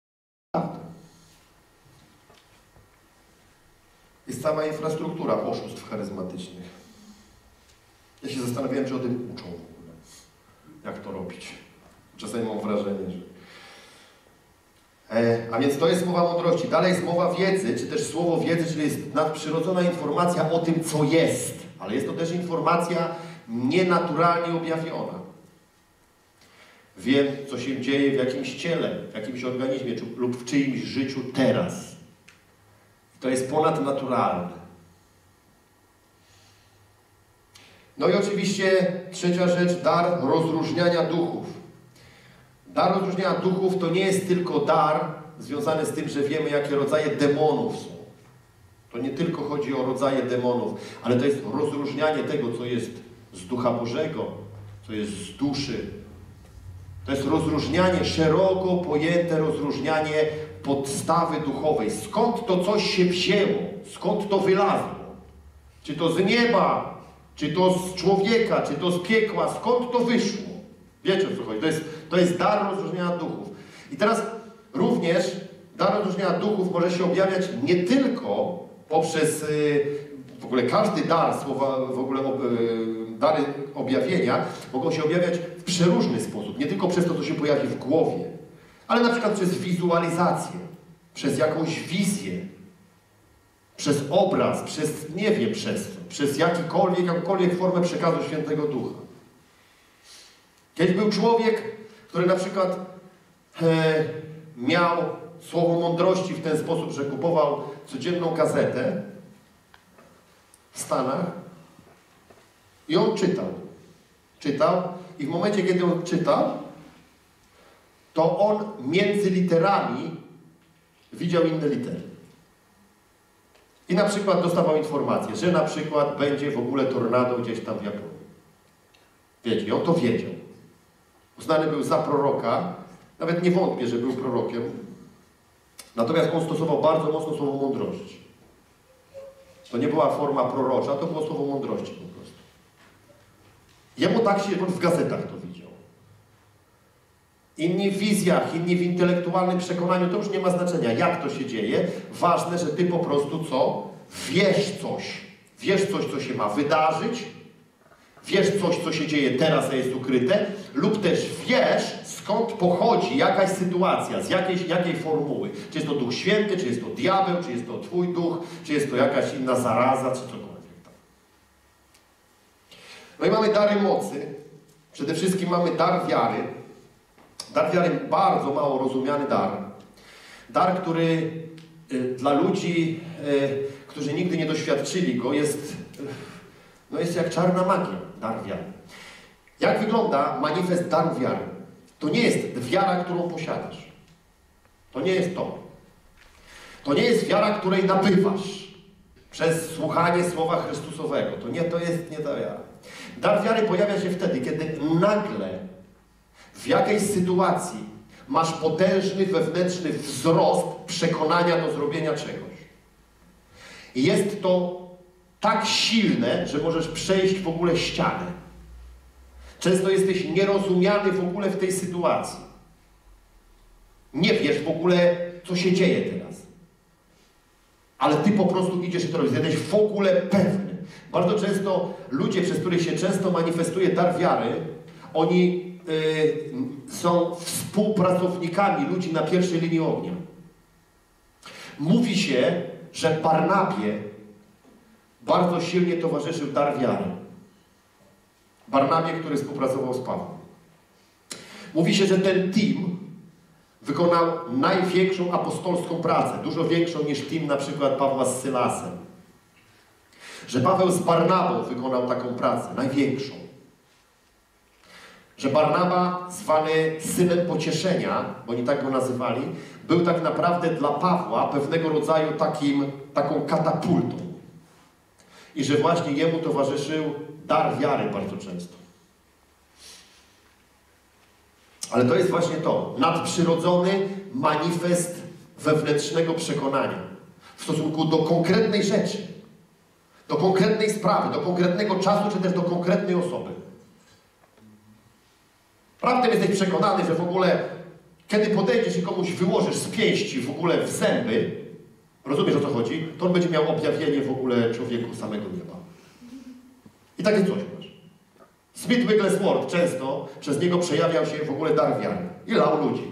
Jest cała infrastruktura oszustw charyzmatycznych. Ja się zastanawiałem, czy o tym uczą w ogóle. Jak to robić. Czasami mam wrażenie, że... E, a więc to jest mowa mądrości. Dalej jest mowa wiedzy, czy też słowo wiedzy, czyli jest nadprzyrodzona informacja o tym, co jest. Ale jest to też informacja nienaturalnie objawiona. Wiem, co się dzieje w jakimś ciele, w jakimś organizmie czy, lub w czyimś życiu teraz. To jest ponadnaturalne. No i oczywiście trzecia rzecz, dar rozróżniania duchów. Dar rozróżniania duchów to nie jest tylko dar związany z tym, że wiemy, jakie rodzaje demonów są. To nie tylko chodzi o rodzaje demonów, ale to jest rozróżnianie tego, co jest z Ducha Bożego, co jest z duszy. To jest rozróżnianie, szeroko pojęte rozróżnianie podstawy duchowej. Skąd to coś się wzięło? Skąd to wylazło? Czy to z nieba? Czy to z człowieka? Czy to z piekła? Skąd to wyszło? Wiecie, o co chodzi? To jest, to jest dar rozróżniania duchów. I teraz również dar rozróżniania duchów może się objawiać nie tylko poprzez w ogóle każdy dar, słowa w ogóle dary objawienia mogą się objawiać w przeróżny sposób. Nie tylko przez to, co się pojawi w głowie, ale na przykład przez wizualizację, przez jakąś wizję, przez obraz, przez nie wiem przez co, przez jakikolwiek, jakąkolwiek formę przekazu Świętego Ducha. Kiedyś był człowiek, który na przykład e, miał słowo mądrości w ten sposób, że kupował codzienną gazetę w Stanach i on czytał. Czytał i w momencie, kiedy on czytał, to on między literami widział inne litery. I na przykład dostawał informację, że na przykład będzie w ogóle tornado gdzieś tam w Japonii. Wiecie, i on to wiedział. Uznany był za proroka, nawet nie wątpię, że był prorokiem. Natomiast on stosował bardzo mocno słowo mądrości. To nie była forma prorocza, to było słowo mądrości po prostu. Jemu tak się, on w gazetach to widział. Inni w wizjach, inni w intelektualnym przekonaniu, to już nie ma znaczenia, jak to się dzieje. Ważne, że ty po prostu co? Wiesz coś. Wiesz coś, co się ma wydarzyć. Wiesz coś, co się dzieje teraz, a jest ukryte. Lub też wiesz, skąd pochodzi jakaś sytuacja, z jakiejś, jakiej formuły. Czy jest to Duch Święty, czy jest to diabeł, czy jest to twój duch, czy jest to jakaś inna zaraza, czy cokolwiek. No i mamy dary mocy. Przede wszystkim mamy dar wiary. Dar wiary bardzo mało rozumiany dar. Dar, który y, dla ludzi, y, którzy nigdy nie doświadczyli go, jest, y, no jest jak czarna magia, dar wiary. Jak wygląda manifest daru wiary? To nie jest wiara, którą posiadasz. To nie jest to. To nie jest wiara, której nabywasz przez słuchanie Słowa Chrystusowego. To nie, to jest nie ta wiara. Dar wiary pojawia się wtedy, kiedy nagle w jakiejś sytuacji masz potężny wewnętrzny wzrost przekonania do zrobienia czegoś. I jest to tak silne, że możesz przejść w ogóle ścianę. Często jesteś nierozumiany w ogóle w tej sytuacji. Nie wiesz w ogóle, co się dzieje teraz. Ale ty po prostu idziesz i to robisz. Jesteś w ogóle pewny. Bardzo często ludzie, przez których się często manifestuje dar wiary, oni yy, są współpracownikami ludzi na pierwszej linii ognia. Mówi się, że Barnabie bardzo silnie towarzyszył dar wiary. Barnabie, który współpracował z Pawłem. Mówi się, że ten team wykonał największą apostolską pracę, dużo większą niż team na przykład Pawła z Sylasem. Że Paweł z Barnabą wykonał taką pracę, największą. Że Barnaba, zwany synem pocieszenia, bo oni tak go nazywali, był tak naprawdę dla Pawła pewnego rodzaju takim, taką katapultą. I że właśnie jemu towarzyszył dar wiary bardzo często. Ale to jest właśnie to, nadprzyrodzony manifest wewnętrznego przekonania w stosunku do konkretnej rzeczy, do konkretnej sprawy, do konkretnego czasu, czy też do konkretnej osoby. Prawdę jesteś przekonany, że w ogóle, kiedy podejdziesz i komuś wyłożysz z pięści w ogóle w zęby, rozumiesz, o co chodzi, to on będzie miał objawienie w ogóle człowieku samego nieba. I takie coś masz. Smith Wigglesworth często, przez niego przejawiał się w ogóle dar wiary. I lał ludzi.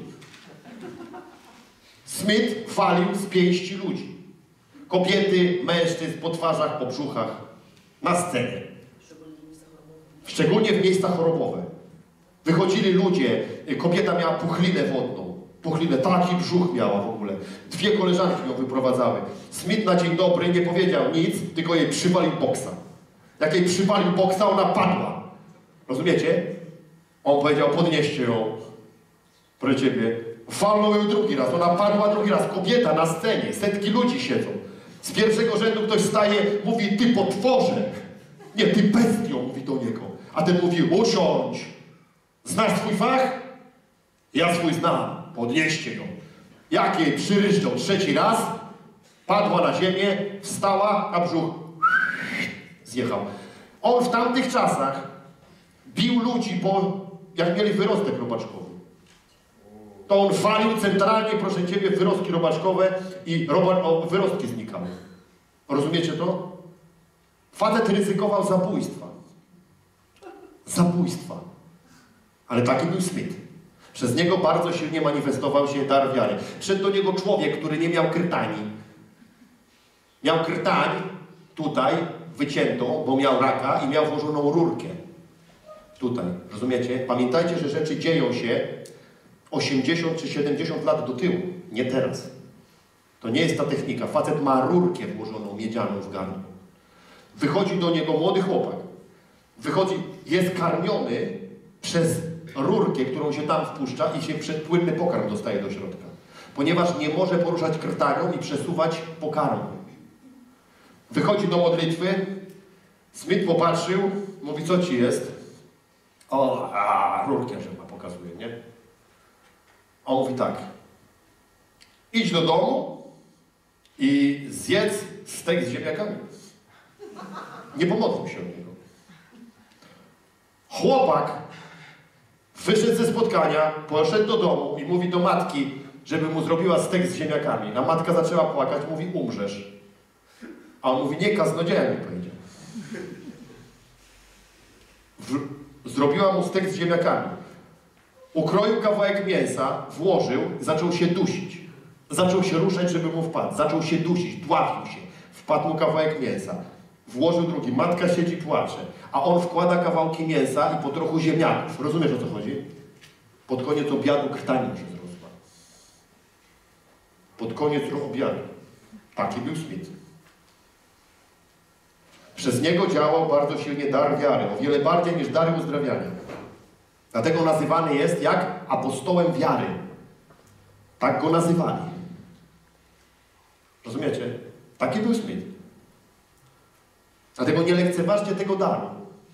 Smith chwalił z pięści ludzi. Kobiety, mężczyzn po twarzach, po brzuchach. Na scenie. Szczególnie w miejscach chorobowe. Wychodzili ludzie, kobieta miała puchlinę wodną. Puchlinę, taki brzuch miała w ogóle. Dwie koleżanki ją wyprowadzały. Smith na dzień dobry nie powiedział nic, tylko jej przywalił boksa. Jak jej przywalił boksa, ona padła. Rozumiecie? On powiedział, podnieście ją. Proszę ciebie. Walnął ją drugi raz. Ona padła drugi raz. Kobieta na scenie. Setki ludzi siedzą. Z pierwszego rzędu ktoś staje, mówi, ty potworze. Nie, ty bestio, mówi do niego. A ten mówi, usiądź. Znasz swój fach? Ja swój znam. Podnieście ją. Jak jej przyryżdżą trzeci raz, padła na ziemię, wstała, a brzuch zjechał. On w tamtych czasach bił ludzi, bo jak mieli wyrostek robaczkowy. To on walił centralnie, proszę ciebie, wyrostki robaczkowe i roba, o, wyrostki znikały. Rozumiecie to? Facet ryzykował zabójstwa. Zabójstwa. Ale taki był Smith. Przez niego bardzo silnie manifestował się dar wiary. Przyszedł do niego człowiek, który nie miał krtani. Miał krtań tutaj wyciętą, bo miał raka i miał włożoną rurkę. Tutaj, rozumiecie? Pamiętajcie, że rzeczy dzieją się osiemdziesiąt czy siedemdziesiąt lat do tyłu, nie teraz. To nie jest ta technika. Facet ma rurkę włożoną, miedzianą w gardło. Wychodzi do niego młody chłopak. Wychodzi, jest karmiony przez rurkę, którą się tam wpuszcza i się płynny pokarm dostaje do środka. Ponieważ nie może poruszać krtanią i przesuwać pokarmu. Wychodzi do modlitwy, Smith popatrzył, mówi, co ci jest? O, a, rurkę, że ma, pokazuje, nie? On mówi tak, idź do domu i zjedz stek z ziemniakami. Nie pomodlił się od niego. Chłopak wyszedł ze spotkania, poszedł do domu i mówi do matki, żeby mu zrobiła stek z ziemniakami. A matka zaczęła płakać, mówi, umrzesz. A on mówi, nie, kaznodzieja mi powiedział. W, zrobiła mu stek z ziemniakami. Ukroił kawałek mięsa, włożył, zaczął się dusić. Zaczął się ruszać, żeby mu wpadł. Zaczął się dusić, dławił się. Wpadł mu kawałek mięsa. Włożył drugi. Matka siedzi, płacze. A on wkłada kawałki mięsa i po trochu ziemniaków. Rozumiesz, o co chodzi? Pod koniec obiadu krtanią się zrozła. Pod koniec obiadu. Taki był Smith. Przez niego działał bardzo silnie dar wiary. O wiele bardziej niż dary uzdrawiania. Dlatego nazywany jest jak apostołem wiary. Tak go nazywali. Rozumiecie? Taki był Smith. Dlatego nie lekceważcie tego daru.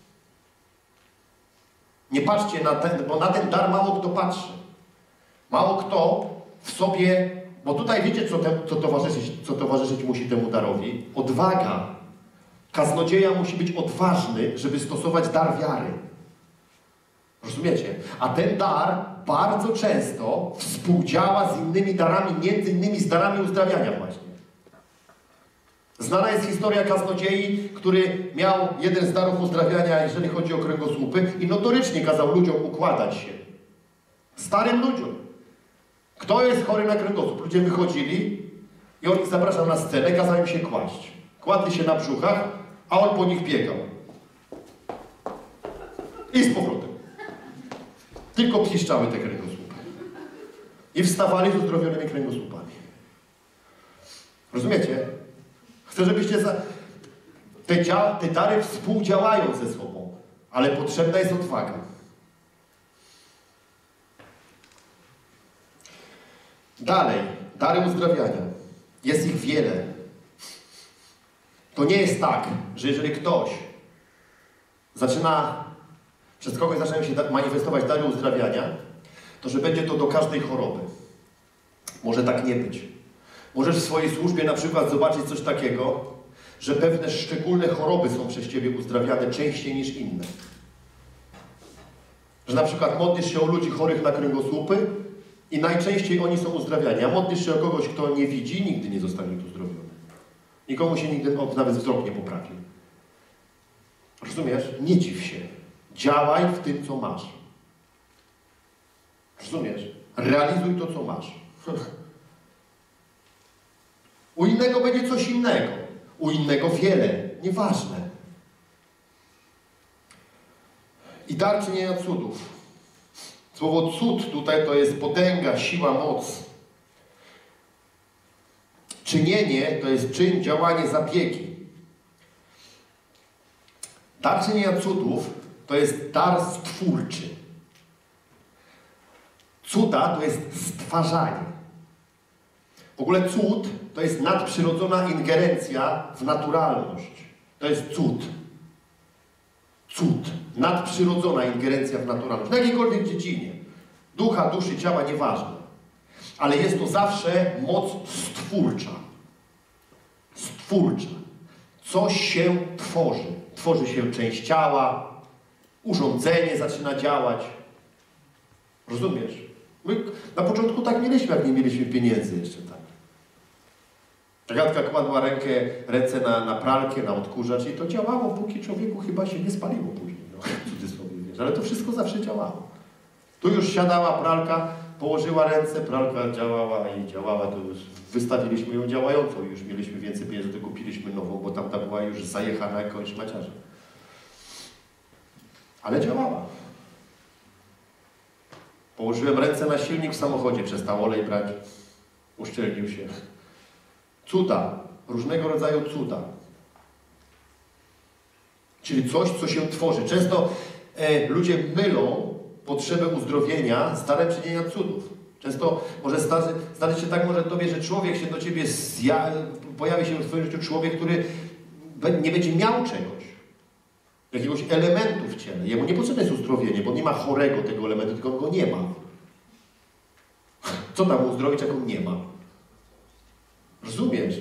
Nie patrzcie na ten, bo na ten dar mało kto patrzy. Mało kto w sobie, bo tutaj wiecie, co, te, co, towarzyszyć, co towarzyszyć musi temu darowi? Odwaga. Kaznodzieja musi być odważny, żeby stosować dar wiary. Rozumiecie? A ten dar bardzo często współdziała z innymi darami, między innymi z darami uzdrawiania właśnie. Znana jest historia kaznodziei, który miał jeden z darów uzdrawiania, jeżeli chodzi o kręgosłupy, i notorycznie kazał ludziom układać się. Starym ludziom. Kto jest chory na kręgosłup? Ludzie wychodzili i on ich zapraszał na scenę, kazał im się kłaść. Kładli się na brzuchach, a on po nich biegał. I z powrotem. Tylko piszczały te kręgosłupy. I wstawali z uzdrowionymi kręgosłupami. Rozumiecie? Chcę, żebyście za... te, dzia... te dary współdziałają ze sobą, ale potrzebna jest odwaga. Dalej, dary uzdrawiania. Jest ich wiele. To nie jest tak, że jeżeli ktoś zaczyna, przez kogoś zaczynają się manifestować dary uzdrawiania, to że będzie to do każdej choroby. Może tak nie być. Możesz w swojej służbie na przykład zobaczyć coś takiego, że pewne szczególne choroby są przez Ciebie uzdrawiane częściej niż inne. Że na przykład modlisz się o ludzi chorych na kręgosłupy i najczęściej oni są uzdrawiani. A modlisz się o kogoś, kto nie widzi, nigdy nie zostanie uzdrowiony. Nikomu się nigdy nawet wzrok nie poprawił. Rozumiesz? Nie dziw się. Działaj w tym, co masz. Rozumiesz? Realizuj to, co masz. U innego będzie coś innego. U innego wiele. Nieważne. I dar czynienia cudów. Słowo cud tutaj to jest potęga, siła, moc. Czynienie to jest czyn, działanie, zabiegi. Dar czynienia cudów to jest dar stwórczy. Cuda to jest stwarzanie. W ogóle cud to jest nadprzyrodzona ingerencja w naturalność. To jest cud. Cud. Nadprzyrodzona ingerencja w naturalność. Na jakiejkolwiek dziedzinie. Ducha, duszy, ciała, nieważne. Ale jest to zawsze moc stwórcza. Stwórcza. Coś się tworzy. Tworzy się część ciała, urządzenie zaczyna działać. Rozumiesz? My na początku tak mieliśmy, jak nie mieliśmy pieniędzy jeszcze tak. Agatka kładła rękę, ręce na, na pralkę, na odkurzacz i to działało, póki człowieku chyba się nie spaliło później. No, w cudzysłowie, wiesz, ale to wszystko zawsze działało. Tu już siadała pralka, położyła ręce, pralka działała i działała, to już wystawiliśmy ją działającą i już mieliśmy więcej pieniędzy, to kupiliśmy nową, bo tamta była już zajechana jakąś szmaciarzem. Ale działała. Położyłem ręce na silnik w samochodzie, przestał olej brać, uszczelnił się. Cuda, różnego rodzaju cuda. Czyli coś, co się tworzy. Często e, ludzie mylą potrzebę uzdrowienia z darem czynienia cudów. Często może zdarzyć, zdarzyć się tak może tobie, że człowiek się do ciebie zja, pojawi się w twoim życiu człowiek, który nie będzie miał czegoś. Jakiegoś elementu w ciele. Jemu nie potrzebne jest uzdrowienie, bo nie ma chorego tego elementu, tylko on go nie ma. Co tam uzdrowić, jak on nie ma? Rozumiesz?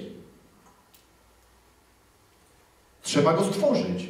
Trzeba go stworzyć.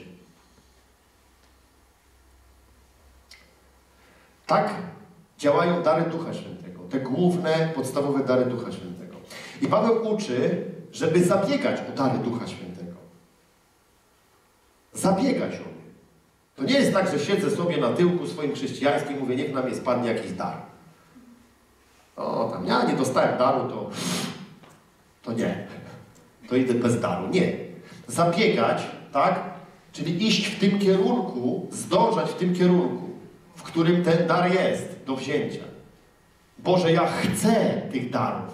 Tak działają dary Ducha Świętego. Te główne, podstawowe dary Ducha Świętego. I Paweł uczy, żeby zabiegać o dary Ducha Świętego. Zabiegać o nie. To nie jest tak, że siedzę sobie na tyłku swoim chrześcijańskim i mówię, niech na mnie spadnie jakiś dar. O, tam ja nie dostałem daru, to, to nie. To idę bez daru. Nie. Zabiegać, tak? Czyli iść w tym kierunku, zdążać w tym kierunku, w którym ten dar jest do wzięcia. Boże, ja chcę tych darów.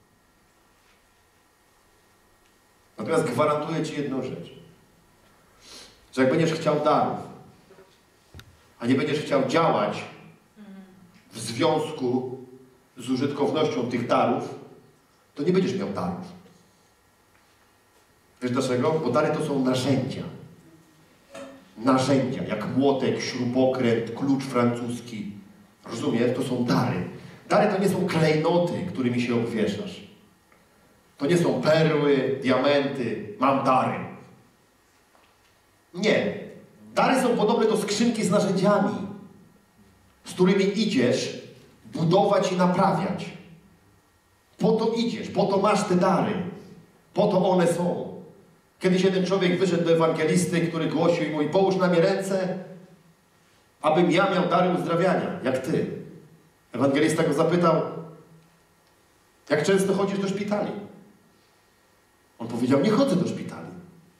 Natomiast gwarantuję Ci jedną rzecz. Że jak będziesz chciał darów, a nie będziesz chciał działać w związku z użytkownością tych darów, to nie będziesz miał darów. Wiesz dlaczego? Bo dary to są narzędzia. Narzędzia, jak młotek, śrubokręt, klucz francuski. Rozumiesz? To są dary. Dary to nie są klejnoty, którymi się obwieszasz. To nie są perły, diamenty. Mam dary. Nie. Dary są podobne do skrzynki z narzędziami, z którymi idziesz budować i naprawiać. Po to idziesz, po to masz te dary. Po to one są. Kiedyś jeden człowiek wyszedł do ewangelisty, który głosił i mówi: połóż na mnie ręce, abym ja miał dary uzdrawiania, jak ty. Ewangelista go zapytał: jak często chodzisz do szpitali? On powiedział: nie chodzę do szpitali.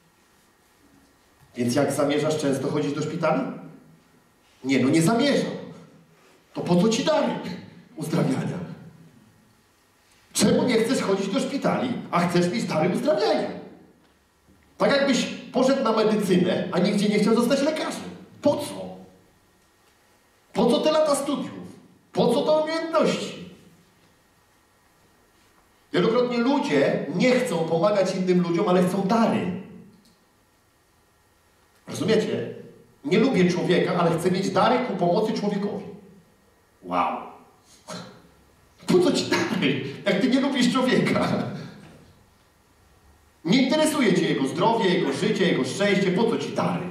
Więc jak zamierzasz często chodzić do szpitali? Nie, no nie zamierzam. To po co ci dary uzdrawiania? Czemu nie chcesz chodzić do szpitali, a chcesz mieć dary uzdrawiania? Tak jakbyś poszedł na medycynę, a nigdzie nie chciał zostać lekarzem. Po co? Po co te lata studiów? Po co te umiejętności? Wielokrotnie ludzie nie chcą pomagać innym ludziom, ale chcą dary. Rozumiecie? Nie lubię człowieka, ale chcę mieć dary ku pomocy człowiekowi. Wow. Po co ci dary, jak ty nie lubisz człowieka? Nie interesuje cię jego zdrowie, jego życie, jego szczęście. Po co ci dary?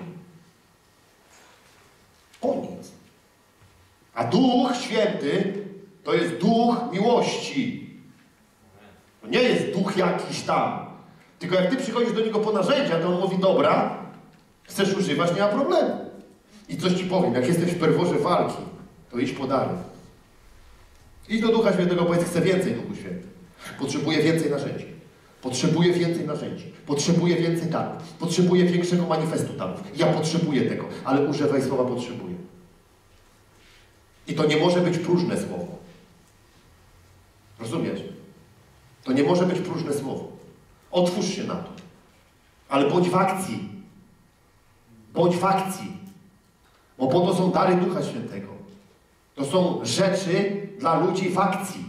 O nic. A Duch Święty to jest duch miłości. To nie jest duch jakiś tam. Tylko jak ty przychodzisz do niego po narzędzia, to on mówi: dobra, chcesz używać, nie ma problemu. I coś ci powiem, jak jesteś w ferworze walki, to idź po dary. Idź do Ducha Świętego, powiedz: chcę więcej, Duchu Święty. Potrzebuję więcej narzędzi. Potrzebuję więcej narzędzi. Potrzebuję więcej darów. Potrzebuję większego manifestu darów. Ja potrzebuję tego, ale używaj słowa potrzebuję. I to nie może być próżne słowo. Rozumiesz? To nie może być próżne słowo. Otwórz się na to. Ale bądź w akcji. Bądź w akcji. Bo po to są dary Ducha Świętego. To są rzeczy dla ludzi w akcji.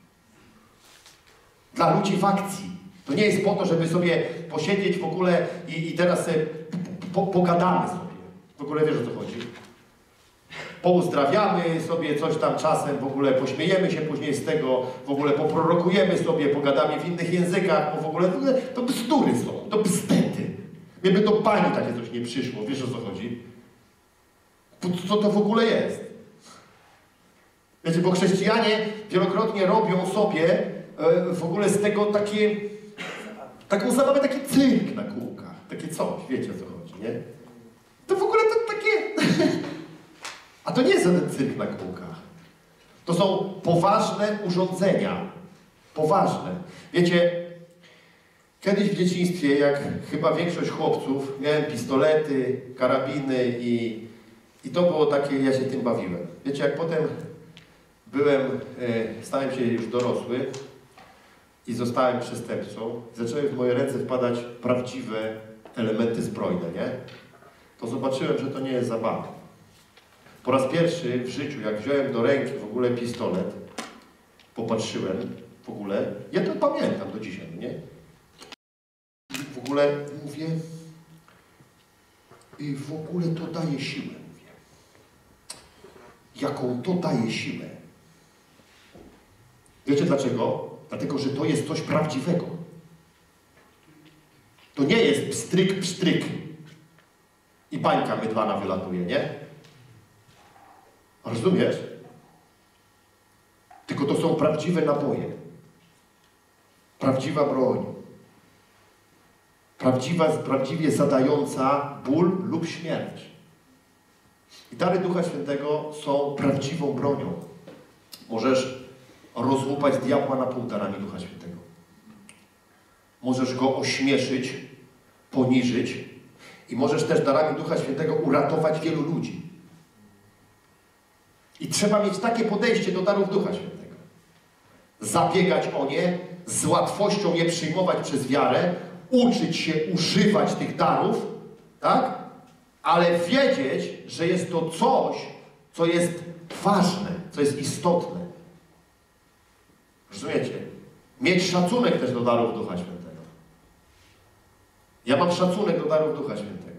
Dla ludzi w akcji. To nie jest po to, żeby sobie posiedzieć w ogóle i, i teraz sobie po, pogadamy sobie. W ogóle wiesz, o co chodzi? Pouzdrawiamy sobie coś tam czasem, w ogóle pośmiejemy się później z tego, w ogóle poprorokujemy sobie, pogadamy w innych językach, bo w ogóle to bzdury są, to bzdety. Mnie by do pani takie coś nie przyszło, wiesz, o co chodzi? Co to w ogóle jest? Wiecie, bo chrześcijanie wielokrotnie robią sobie e, w ogóle z tego takie, taką zabawę, taki cyrk na kółkach. Takie coś, wiecie, o co chodzi, nie? To w ogóle to takie... A to nie jest żaden cyrk na kółkach. To są poważne urządzenia. Poważne. Wiecie, kiedyś w dzieciństwie, jak chyba większość chłopców, miałem pistolety, karabiny i, i to było takie, ja się tym bawiłem. Wiecie, jak potem byłem, e, stałem się już dorosły i zostałem przestępcą, zaczęły w moje ręce wpadać prawdziwe elementy zbrojne, nie? To zobaczyłem, że to nie jest zabawa. Po raz pierwszy w życiu, jak wziąłem do ręki w ogóle pistolet, popatrzyłem w ogóle, ja to pamiętam do dzisiaj, nie? W ogóle mówię, i w ogóle to daje siłę, mówię. Jaką to daje siłę? Wiecie dlaczego? Dlatego, że to jest coś prawdziwego. To nie jest pstryk, pstryk i bańka mydlana wylatuje, nie? Rozumiesz? Tylko to są prawdziwe naboje. Prawdziwa broń. Prawdziwa, prawdziwie zadająca ból lub śmierć. I dary Ducha Świętego są prawdziwą bronią. Możesz rozłupać diabła na pół darami Ducha Świętego. Możesz go ośmieszyć, poniżyć i możesz też darami Ducha Świętego uratować wielu ludzi. I trzeba mieć takie podejście do darów Ducha Świętego. Zabiegać o nie, z łatwością je przyjmować przez wiarę, uczyć się używać tych darów, tak? Ale wiedzieć, że jest to coś, co jest ważne, co jest istotne. Rozumiecie? Mieć szacunek też do darów Ducha Świętego. Ja mam szacunek do darów Ducha Świętego.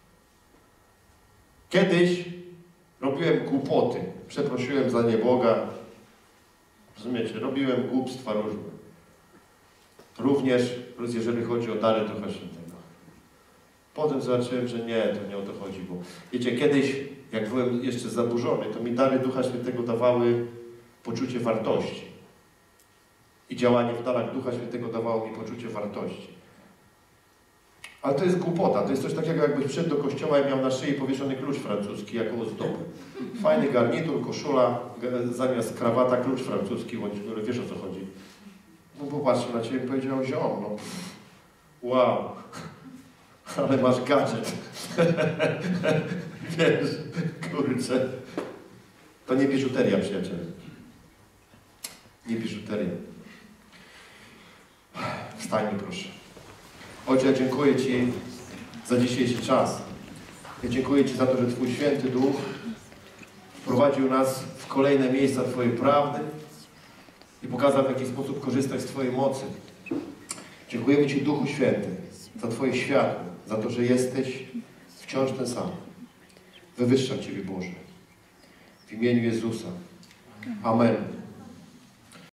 Kiedyś robiłem głupoty. Przeprosiłem za nie Boga. Rozumiecie? Robiłem głupstwa różne. Również, jeżeli chodzi o dary Ducha Świętego. Potem zobaczyłem, że nie, to nie o to chodzi, bo wiecie, kiedyś, jak byłem jeszcze zaburzony, to mi dary Ducha Świętego dawały poczucie wartości. I działanie w darach Ducha Świętego dawało mi poczucie wartości. Ale to jest głupota. To jest coś takiego, jakbyś wszedł do kościoła i miał na szyi powieszony klucz francuski jako ozdobę. Fajny garnitur, koszula, zamiast krawata klucz francuski, bądź, wiesz o co chodzi. No popatrzcie na ciebie i powiedział, ziom, no wow, ale masz gadżet. Wiesz, kurczę. To nie biżuteria, przyjaciele. Nie biżuteria. Wstańmy, proszę. Ojcze, ja dziękuję Ci za dzisiejszy czas. Ja dziękuję Ci za to, że Twój Święty Duch wprowadził nas w kolejne miejsca Twojej prawdy i pokazał, w jaki sposób korzystać z Twojej mocy. Dziękujemy Ci, Duchu Święty, za Twoje światło, za to, że jesteś wciąż ten sam. Wywyższam Ciebie, Boże. W imieniu Jezusa. Amen.